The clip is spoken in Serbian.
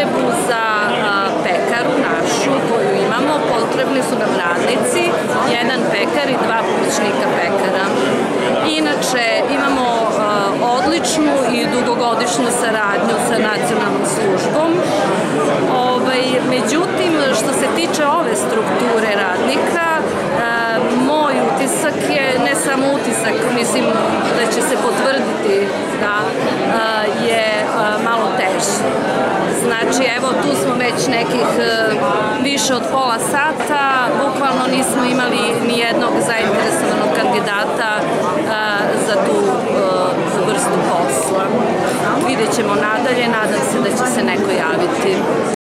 potrebu za pekaru našu koju imamo, potrebni su nam radnici, jedan pekar i dva pomoćnika pekara. Inače, imamo odličnu i dugogodišnju saradnju sa nacionalnom službom. Međutim, što se tiče ove strukture radnika, moj utisak je, ne samo utisak, mislim da će se potvrditi da je malo teže. Znači, evo, tu smo već nekih više od pola sata, bukvalno nismo imali ni jednog zainteresovanog kandidata za tu vrstu posla. Vidjet ćemo nadalje, nadam se da će se neko javiti.